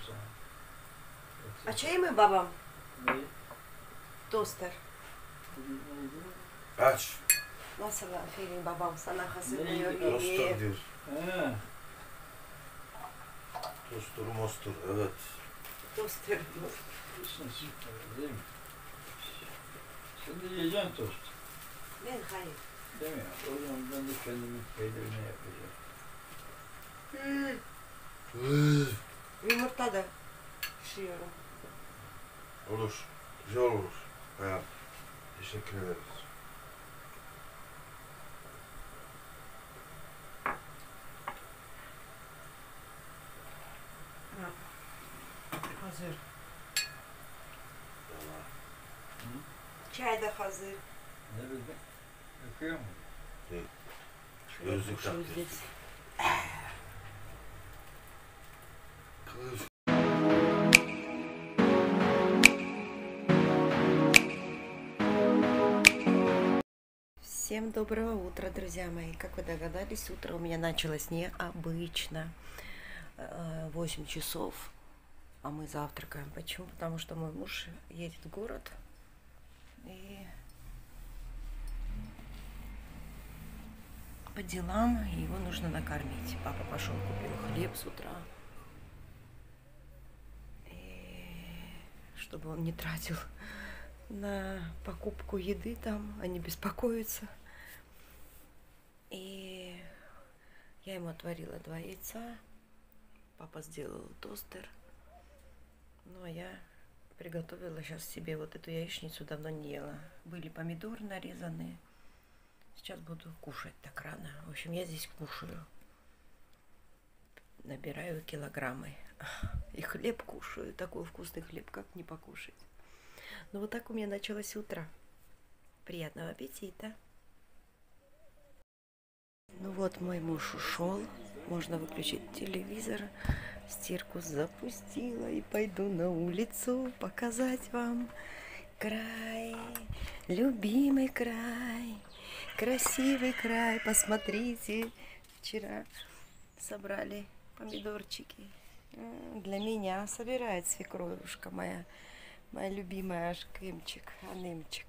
Açayım mı babam? Toster. Aç. Nasıl aferin babam sana hazırlıyor Neydi? Toster yemeği. diyor. He. Toster mostur evet. Toster. Üstüne süper değil mi? Şimdi yiyeceksin tost. Ben hayır. Değil mi? O zaman ben de kendimin peynirine yapacağım. Yumurta da pişiriyorum. Olur. Güzel olur. Bayan. Teşekkür ederiz. Hazır. Yalan. Çay da hazır. Ne bileyim? Yakıyor mu? Gözlük Что takıyorsun. здесь? Kız. Всем доброго утра, друзья мои. Как вы догадались, утро у меня началось необычно. 8 часов, а мы завтракаем. Почему? Потому что мой муж едет в город, и по делам его нужно накормить. Папа пошел, купил хлеб с утра, и чтобы он не тратил на покупку еды там, они беспокоятся. И я ему отварила 2 яйца, папа сделал тостер, ну а я приготовила сейчас себе вот эту яичницу, давно не ела. Были помидоры нарезанные, сейчас буду кушать так рано. В общем, я здесь кушаю, набираю килограммы, и хлеб кушаю, такой вкусный хлеб, как не покушать. Ну вот так у меня началось утро. Приятного аппетита. Ну вот мой муж ушел. Можно выключить телевизор. Стирку запустила и пойду на улицу показать вам край. Любимый край. Красивый край. Посмотрите. Вчера собрали помидорчики. Для меня собирает свекровушка моя. Моя любимая Ашкымчик, Анымчик.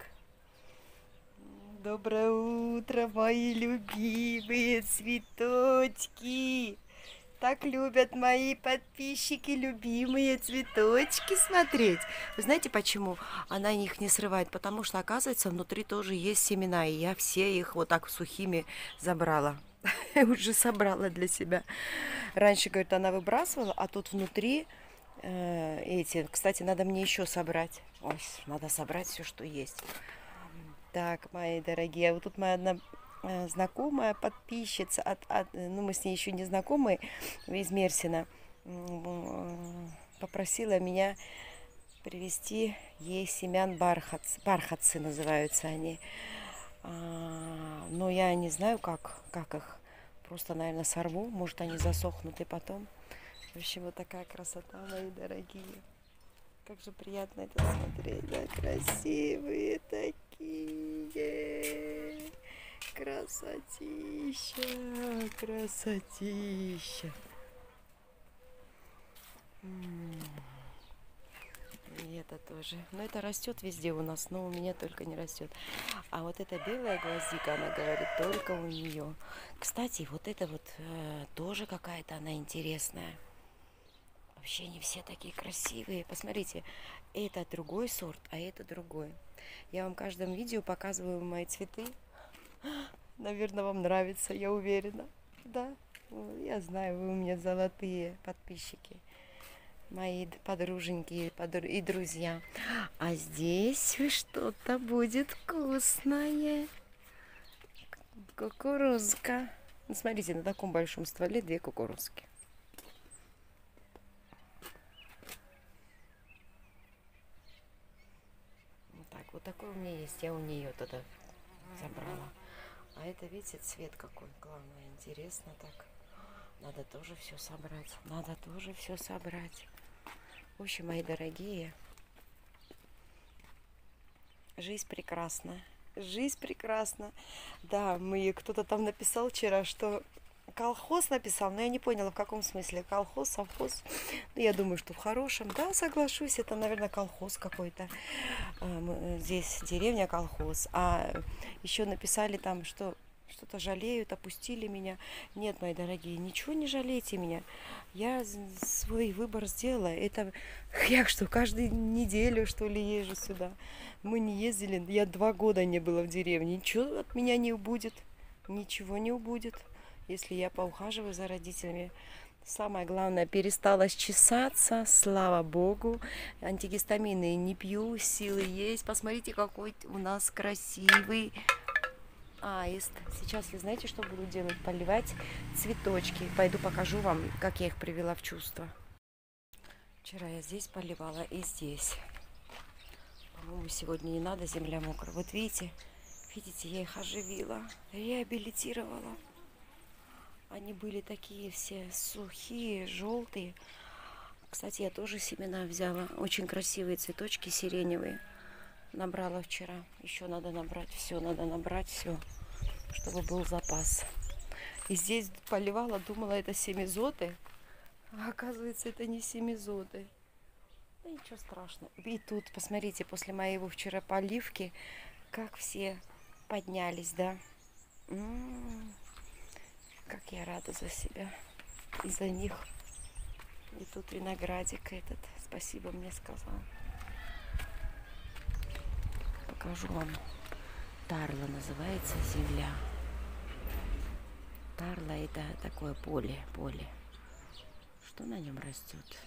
Доброе утро, мои любимые цветочки. Так любят мои подписчики любимые цветочки смотреть. Вы знаете почему она их не срывает? Потому что, оказывается, внутри тоже есть семена. И я все их вот так сухими забрала. Уже собрала для себя. Раньше, говорит, она выбрасывала, а тут внутри... эти. Кстати, надо мне еще собрать. Ой, надо собрать все, что есть. Так, мои дорогие, вот тут моя одна знакомая подписчица, ну, мы с ней еще не знакомы, из Мерсина, попросила меня привезти ей семян бархатцы называются они. Но я не знаю, как их. Просто, наверное, сорву. Может, они засохнут и потом. В общем, вот такая красота, мои дорогие. Как же приятно это смотреть, да? Красивые такие. Красотища, красотища. И это тоже. Но это растет везде у нас, но у меня только не растет. А вот эта белая гвоздика, она говорит, только у нее. Кстати, вот это вот тоже какая-то она интересная. Вообще они все такие красивые. Посмотрите, это другой сорт, а это другой. Я вам в каждом видео показываю мои цветы. Наверное, вам нравится, я уверена. Да, я знаю, вы у меня золотые подписчики. Мои подруженьки и друзья. А здесь что-то будет вкусное. Кукурузка. Ну, смотрите, на таком большом стволе 2 кукурузки. Вот такой у меня есть, я у нее тогда забрала. А это, видите, цвет какой, главное, интересно так. Надо тоже все собрать, надо тоже все собрать. В общем, мои дорогие, жизнь прекрасна, жизнь прекрасна. Да, кто-то там написал вчера, что колхоз написал, но я не поняла, в каком смысле. Колхоз, совхоз. Ну, я думаю, что в хорошем. Да, соглашусь, это, наверное, колхоз какой-то. Здесь деревня колхоз. А еще написали там, что что-то жалеют, опустили меня. Нет, мои дорогие, ничего не жалейте меня. Я свой выбор сделала. Это я что, каждую неделю, что ли, езжу сюда. Мы не ездили, я 2 года не была в деревне. Ничего от меня не убудет. Ничего не убудет, если я поухаживаю за родителями. Самое главное, перестала чесаться, слава богу. Антигистамины не пью, силы есть. Посмотрите, какой у нас красивый аист. Сейчас я знаете, что буду делать? Поливать цветочки. Пойду покажу вам, как я их привела в чувство. Вчера я здесь поливала и здесь. По-моему, сегодня не надо, земля мокрая. Вот видите, я их оживила, реабилитировала. Они были такие все сухие, желтые. Кстати, я тоже семена взяла. Очень красивые цветочки сиреневые. Набрала вчера. Еще надо набрать все, чтобы был запас. И здесь поливала, думала, это семизоты. А оказывается, это не семизоты. Да ничего страшного. И тут, посмотрите, после моего вчера поливки, как все поднялись, да? Как я рада за себя и за них. И тут виноградик этот. Спасибо мне сказал. Покажу вам. Тарла называется земля. Тарла это такое поле. Что на нем растет?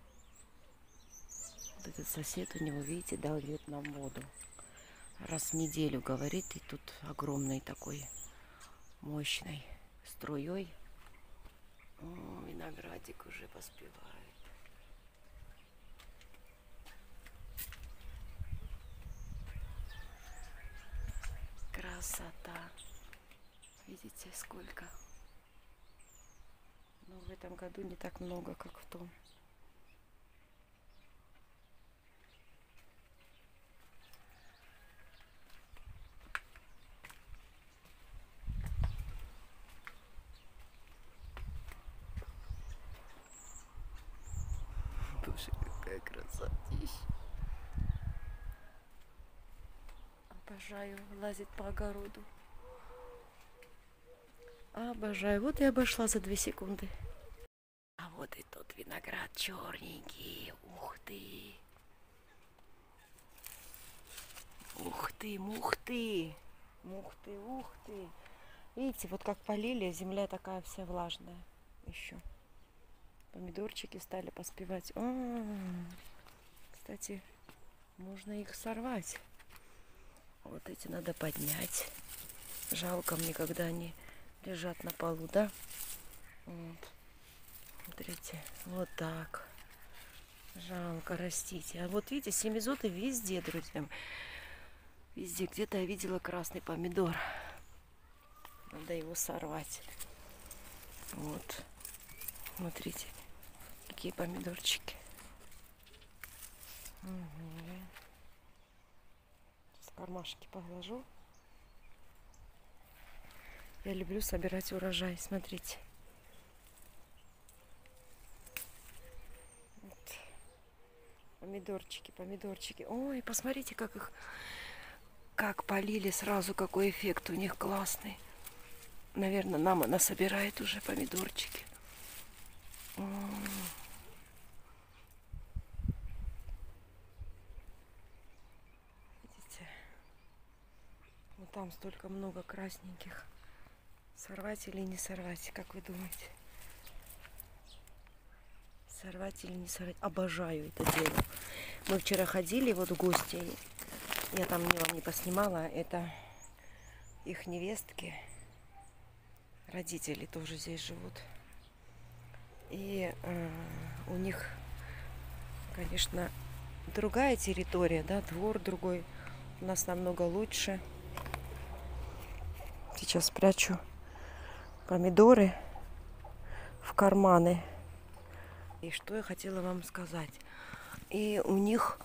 Вот этот сосед у него, видите, дает нам воду. Раз в неделю говорит, и тут огромный такой мощной струей. О, виноградик уже поспевает. Красота. Видите, сколько? Но в этом году не так много, как в том. Боже, какая красотища. Обожаю лазить по огороду. Обожаю. Вот и обошла за 2 секунды. А вот и тот виноград черненький. Ух ты. Ух ты, ух ты. Ух ты, ух ты. Видите, вот как полили, земля такая вся влажная еще. Помидорчики стали поспевать. Кстати, можно их сорвать. Вот эти надо поднять. Жалко мне, когда они лежат на полу, да? Вот. Смотрите, вот так. Жалко, растите. А вот видите, семизоты везде, друзья. Везде. Где-то я видела красный помидор. Надо его сорвать. Вот. Смотрите, какие помидорчики. Сейчас кармашки положу. Я люблю собирать урожай. Смотрите. Вот. Помидорчики. Ой, посмотрите, как их полили сразу, какой эффект у них классный. Наверное, нам она собирает уже помидорчики. Видите? Вот там столько много красненьких. Сорвать или не сорвать, как вы думаете? Сорвать или не сорвать? Обожаю это дело. Мы вчера ходили вот в гости. Я там вам не поснимала. Это их невестки. Родители тоже здесь живут. И у них, конечно, другая территория, да, двор другой. У нас намного лучше. Сейчас спрячу помидоры в карманы. И что я хотела вам сказать. И у них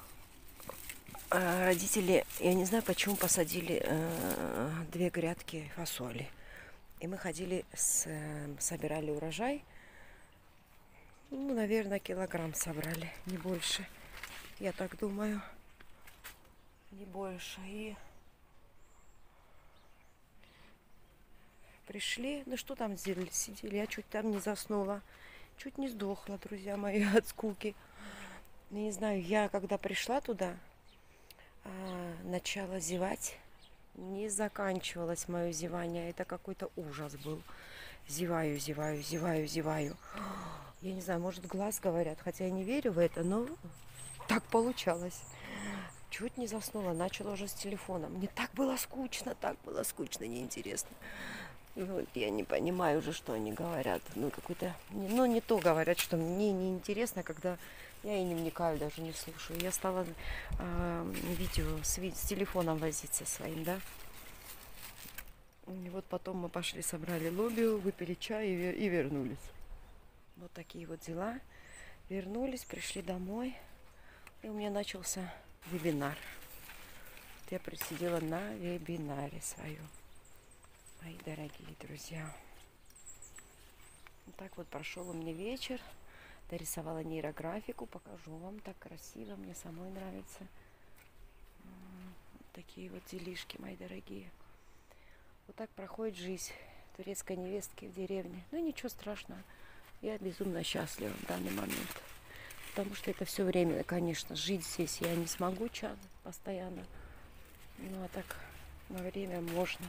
родители, я не знаю, почему посадили 2 грядки фасоли. И мы ходили, собирали урожай. Ну, наверное, килограмм собрали, не больше. Я так думаю, не больше. И пришли, ну что там сделали, сидели, я чуть там не заснула. Чуть не сдохла, друзья мои, от скуки. Не знаю, я когда пришла туда, начала зевать. Не заканчивалось мое зевание. Это какой-то ужас был. Зеваю. Я не знаю, может, глаз говорят, хотя я не верю в это, но так получалось. Чуть не заснула, начала уже с телефоном. Мне так было скучно, неинтересно. И вот я не понимаю уже, что они говорят. Ну, какой-то, ну, не то говорят, что мне неинтересно, когда я и не вникаю, даже не слушаю. Я стала видео с телефоном возиться своим, да. И вот потом мы пошли, собрали лобио, выпили чай и вернулись. Вот такие вот дела. Вернулись, пришли домой. И у меня начался вебинар. Вот я присидела на вебинаре своем. Мои дорогие друзья. Вот так вот прошел у меня вечер. Дорисовала нейрографику. Покажу вам. Так красиво. Мне самой нравится. Вот такие вот делишки, мои дорогие. Вот так проходит жизнь турецкой невестки в деревне. Ну, ничего страшного. Я безумно счастлива в данный момент. Потому что это все время, конечно, жить здесь я не смогу постоянно. Ну, а так на время можно.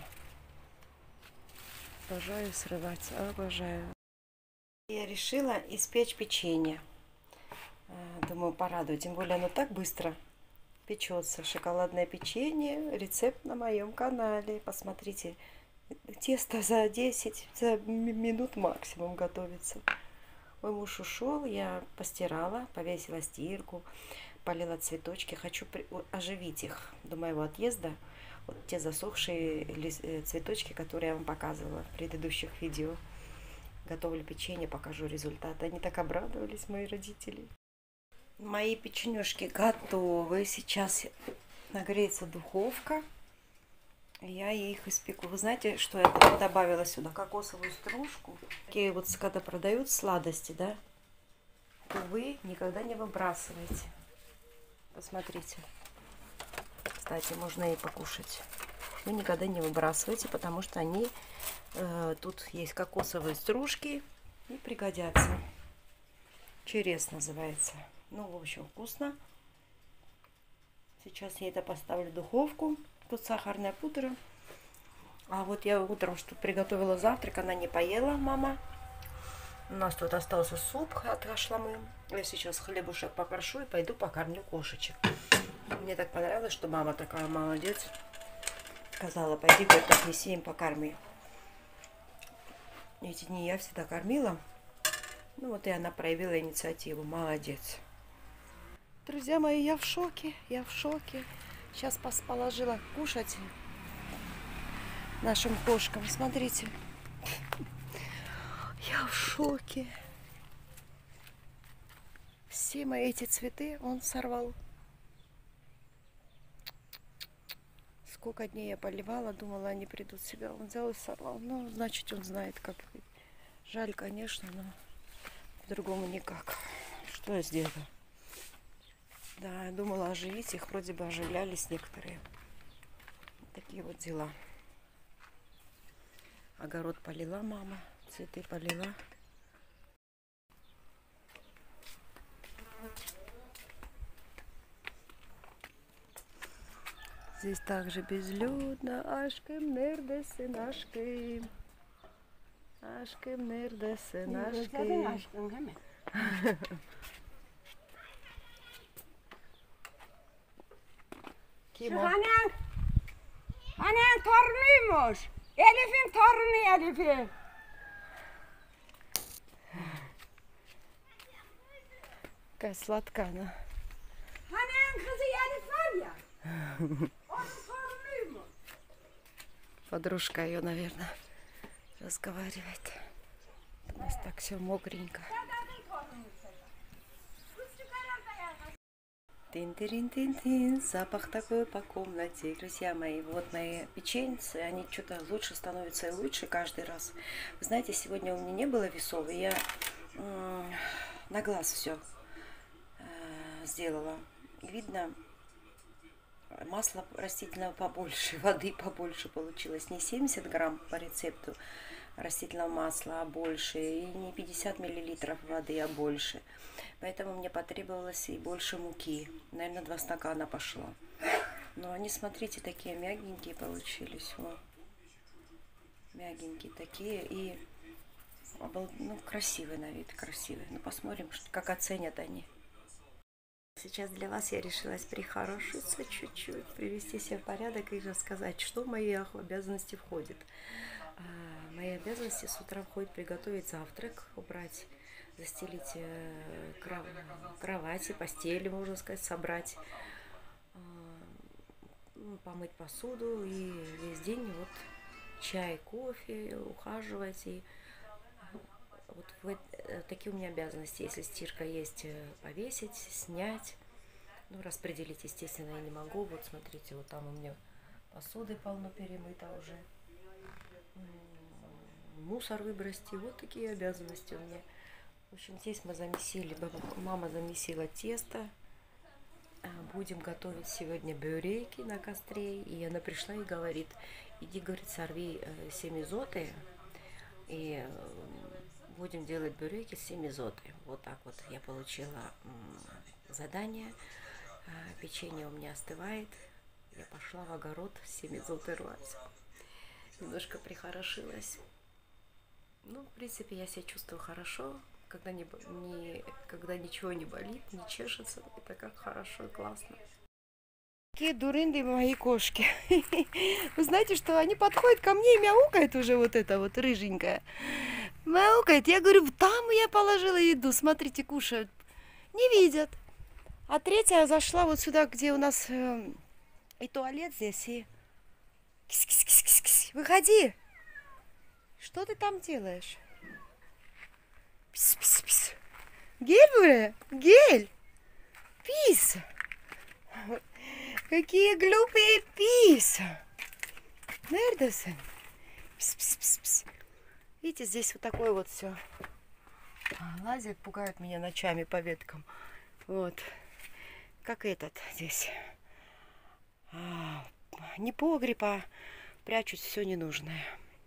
Обожаю срывать, обожаю. Я решила испечь печенье. Думаю, порадую. Тем более оно так быстро печется. Шоколадное печенье. Рецепт на моем канале. Посмотрите. Тесто за 10 минут максимум готовится. Мой муж ушел, я постирала, повесила стирку, полила цветочки. Хочу оживить их до моего отъезда. Вот те засохшие цветочки, которые я вам показывала в предыдущих видео. Готовлю печенье, покажу результат. Они так обрадовались, мои родители. Мои печенюшки готовы. Сейчас нагреется духовка. Я их испеку. Вы знаете, что я добавила сюда? Кокосовую стружку. Такие вот, когда продают сладости, да, то вы никогда не выбрасываете. Посмотрите. Кстати, можно и покушать. Вы никогда не выбрасываете, потому что они... тут есть кокосовые стружки и пригодятся. Черес называется. Ну, в общем, вкусно. Сейчас я это поставлю в духовку. Тут сахарная пудра. А вот я утром что приготовила завтрак, она не поела, мама. У нас тут остался суп от хашламы. Я сейчас хлебушек покрошу и пойду покормлю кошечек. Мне так понравилось, что мама такая молодец. Сказала, пойди, говорит, отнеси им, покорми. Эти дни я всегда кормила. Ну вот и она проявила инициативу. Молодец. Друзья мои, я в шоке. Я в шоке. Сейчас положила кушать нашим кошкам. Смотрите. Я в шоке. Все мои эти цветы он сорвал. Сколько дней я поливала, думала, они придут в себя. Он взял и сорвал. Ну, значит, он знает, как. Жаль, конечно, но по-другому никак. Что я сделала? Да, я думала оживить их. Вроде бы оживлялись некоторые. Вот такие вот дела. Огород полила мама. Цветы полила. Здесь также безлюдно. Ашкым нердесин, ашкым. Ашкым нердесин, ашкым. Kim o? Annen torunuymuş. Elif'in torunu Elif'in. Какая сладкая она. Annen kızı Elif var ya. Onun torunuymuş. Подружка ее, наверное, разговаривает. У нас так все мокренько. Тын-тырын-тын-тын, запах такой по комнате. Друзья мои, вот мои печеньцы, они что-то лучше становятся и лучше каждый раз. Вы знаете, сегодня у меня не было весов, и я на глаз все сделала. Видно, масла растительного побольше, воды побольше получилось. Не 70 грамм по рецепту растительного масла, а больше. И не 50 миллилитров воды, а больше. Поэтому мне потребовалось и больше муки. Наверное, 2 стакана пошло. Но они, смотрите, такие мягенькие получились. О. Мягенькие такие и ну, красивые на вид, красивые. Ну, посмотрим, как оценят они. Сейчас для вас я решилась прихорошиться чуть-чуть, привести себя в порядок и рассказать, что в мои обязанности входит. В мои обязанности с утра входит приготовить завтрак, убрать, застелить кровати, постели, можно сказать, собрать, помыть посуду и весь день вот чай, кофе, ухаживать. И вот такие у меня обязанности. Если стирка есть, повесить, снять, ну, распределить, естественно, я не могу. Вот смотрите, вот там у меня посуды полно перемыто уже. Мусор выбросьте. Вот такие обязанности у меня. В общем, здесь мы замесили, мама замесила тесто. Будем готовить сегодня бюреки на костре. И она пришла и говорит, иди, говорит, сорви семизоты. И будем делать бюреки с семизоты. Вот так вот я получила задание. Печенье у меня остывает. Я пошла в огород семизоты рвать. Немножко прихорошилась. Ну, в принципе, я себя чувствую хорошо. Когда ничего не болит, не чешется. Это как хорошо и классно. Какие дурынды мои кошки. Вы знаете, что они подходят ко мне и мяукают уже вот это вот рыженькая. Мяукает. Я говорю, там я положила еду. Смотрите, кушают. Не видят. А третья зашла вот сюда, где у нас и туалет здесь, и... Кис-кис-кис-кис-кис. Выходи. Что ты там делаешь? Пис-пис-пис. Гель, буря? Гель. Пис. Какие глупые пис. Нердосы. Пис-пис-пис-пис. Видите, здесь вот такое вот все. Лазят, пугают меня ночами по веткам. Вот. Как этот здесь. Не погреб, а прячут все ненужное.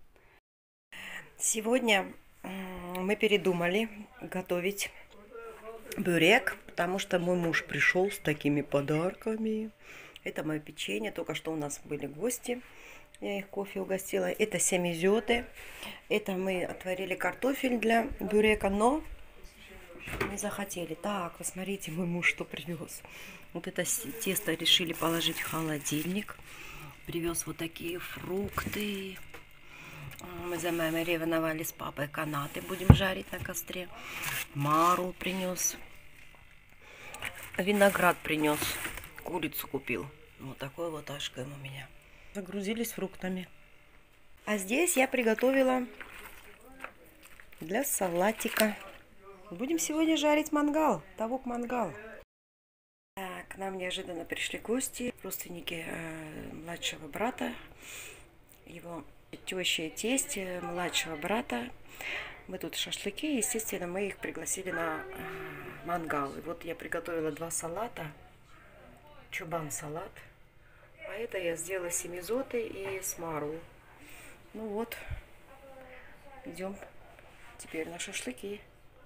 Сегодня мы передумали готовить бюрек, потому что мой муж пришел с такими подарками. Это мое печенье. Только что у нас были гости. Я их кофе угостила. Это семизоты. Это мы отварили картофель для бюрека, но не захотели. Так, посмотрите, мой муж что привез. Вот это тесто решили положить в холодильник. Привез вот такие фрукты. Мы за мамой ревновали с папой канаты. Будем жарить на костре. Мару принес. Виноград принес. Курицу купил. Вот такой вот ашкем у меня. Загрузились фруктами. А здесь я приготовила для салатика. Будем сегодня жарить мангал. Тавук мангал. К нам неожиданно пришли гости. Родственники младшего брата. Его теща и тесть младшего брата. Мы тут шашлыки. Естественно, мы их пригласили на мангал. И вот я приготовила 2 салата. Чубан салат. А это я сделала семизоты и смару. Ну вот. Идем теперь на шашлыки.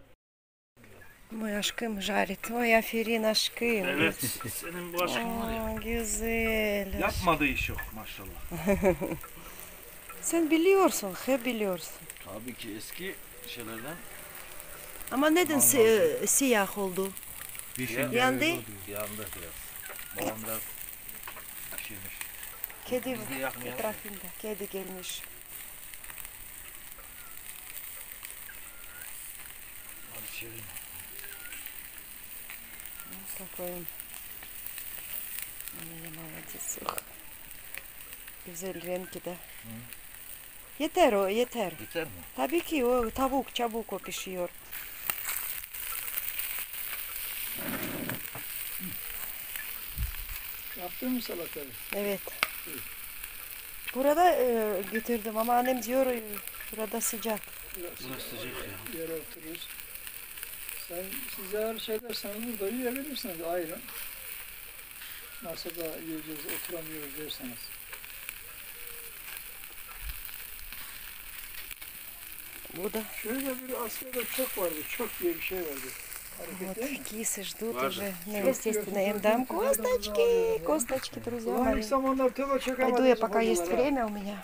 Mой aşkım жарит. Ой, Аферин aşkım. Evet, senin bu aşkın var ya. Güzel. Yapmadı iş yok maşallah. Sen biliyorsun, hep biliyorsun. Tabii ki eski şeylerden. Ama neden siyah oldu? Yandı? Yandı biraz. Babam biraz pişirmiş. Kedi Biz de yakmayalım. etrafında. Kedi gelmiş. Hadi pişirelim. Какой он. Молодец. Güzel rengi de. Yeter o, yeter. Yeter mi? Tabii ki o tavuk çabuk o pişiyor. Yaptın mı salatayı? Evet. Burada getirdim ama annem diyor burada sıcak. Burası sıcak ya. Yere otururuz. Siz eğer şey derseniz burada yiyebilirsiniz ayrı. Nasıl da yiyeceğiz, oturamıyoruz derseniz. Burada. Şöyle bir Asya'da çok vardı, çok diye bir şey vardı. Вот кисы ждут Ладно. уже. Ну, Всё, естественно, всё, им дам всё, косточки. всё, Косточки, друзья Ulan мои. ilk zamanlar tövbe çekemedim. Пойду я, пока есть время у меня.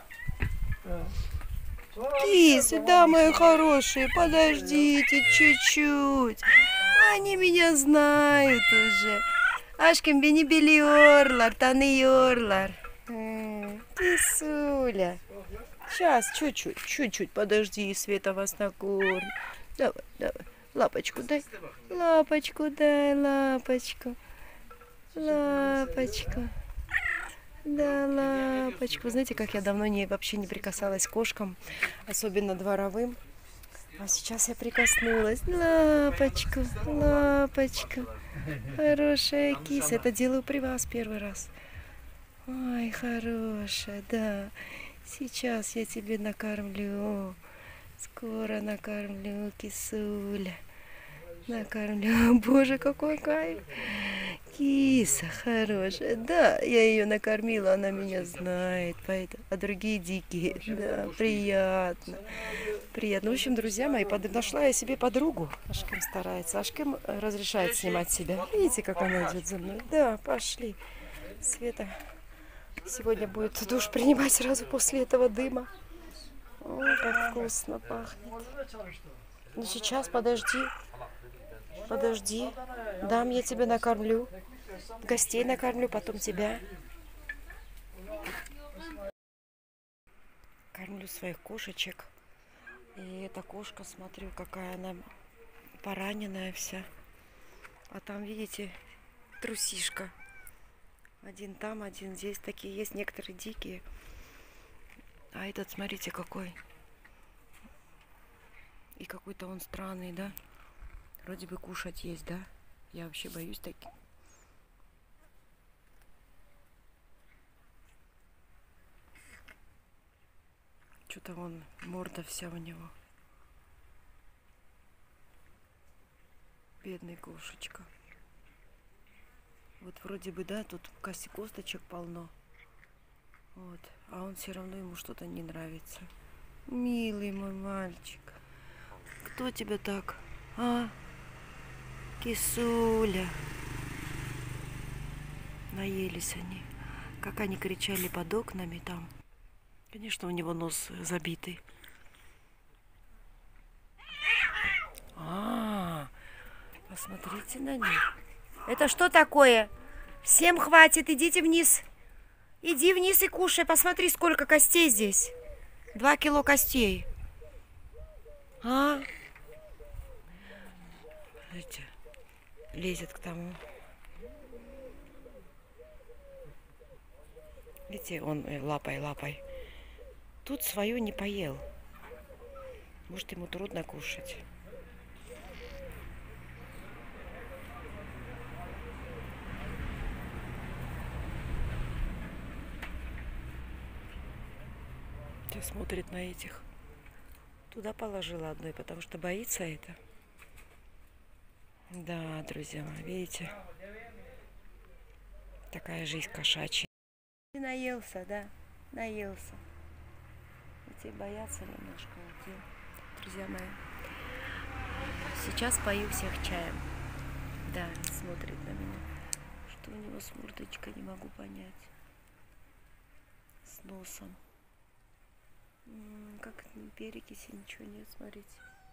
Sonra Кисы, да, мои хорошие, подождите чуть-чуть. Они меня знают уже. Aşkım beni biliyorlar, tanıyorlar. Кисуля. Сейчас, чуть-чуть, подожди, Света вас накормит. Давай. Лапочку дай. Лапочку дай, лапочку. Лапочку. Да, лапочку. Знаете, как я давно вообще не прикасалась к кошкам, особенно дворовым. А сейчас я прикоснулась. Лапочку, лапочку. Хорошая киса. Это делаю при вас первый раз. Ой, хорошая, да. Сейчас я тебе накормлю. Скоро накормлю, кисуля. Накормлю. Боже, какой кайф. Киса хорошая. Да, я ее накормила, она меня знает. Поэтому... А другие дикие. Да, приятно. Приятно. В общем, друзья мои, нашла я себе подругу. Ашкем старается. Ашкем разрешает снимать себя. Видите, как она идет за мной? Да, пошли. Света сегодня будет душ принимать сразу после этого дыма. О, как вкусно пахнет. Ну сейчас, подожди. Подожди. Дам, я тебя накормлю. Гостей накормлю, потом тебя. Кормлю своих кошечек. И эта кошка, смотрю, какая она пораненная вся. А там, видите, трусишка. Один там, один здесь. Такие есть некоторые дикие. А этот, смотрите, какой. И какой-то он странный, да? Вроде бы кушать есть, да? Я вообще боюсь таких. Что-то вон морда вся у него. Бедный кошечка. Вот вроде бы, да, тут косточек полно. Вот. А он все равно, ему что-то не нравится. Милый мой мальчик. Кто тебя так? А? Кисуля. Наелись они. Как они кричали под окнами там. Конечно, у него нос забитый. Посмотрите на них. Это что такое? Всем хватит, идите вниз. Иди вниз и кушай. Посмотри, сколько костей здесь. 2 кило костей. Смотрите, лезет к тому. Видите, он лапой. Тут свою не поел. Может, ему трудно кушать. Смотрит на этих. Туда положила одной, потому что боится это. Да, друзья мои, видите? Такая жизнь кошачья. Ты наелся, да? Наелся. Эти боятся немножко. Друзья мои. Сейчас пою всех чаем. Да, смотрит на меня. Что у него с мордочкой, не могу понять. С носом. Как перекиси, ничего нет, смотрите.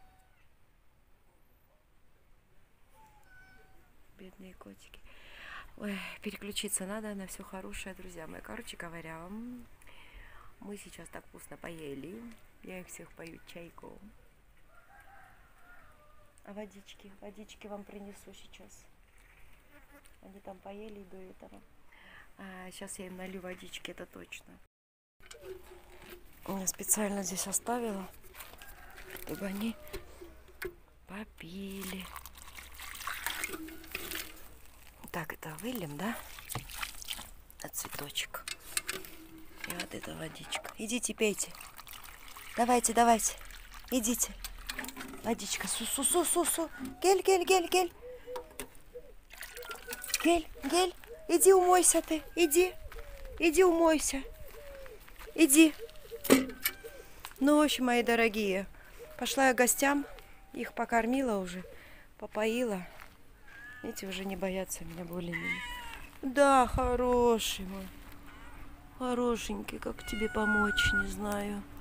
Бедные котики. Ой, переключиться надо на все хорошее, друзья мои. Короче говоря, мы сейчас так вкусно поели. Я их всех пою чайком. А водички вам принесу сейчас. Они там поели до этого. Сейчас я им налью водички, это точно. Я специально здесь оставила, чтобы они попили. Так, это выльем, да? на цветочек. И вот эта водичка. Идите, пейте. Давайте, давайте. Идите. Водичка. Су-су-су-су-су. Гель, гель, гель, гель. Гель, гель. Иди умойся ты. Иди. Иди умойся. Иди. Ну, в общем, мои дорогие, пошла я к гостям. Их покормила уже. Попоила. Эти уже не боятся меня более-менее. Да, хороший мой. Хорошенький, как тебе помочь, не знаю.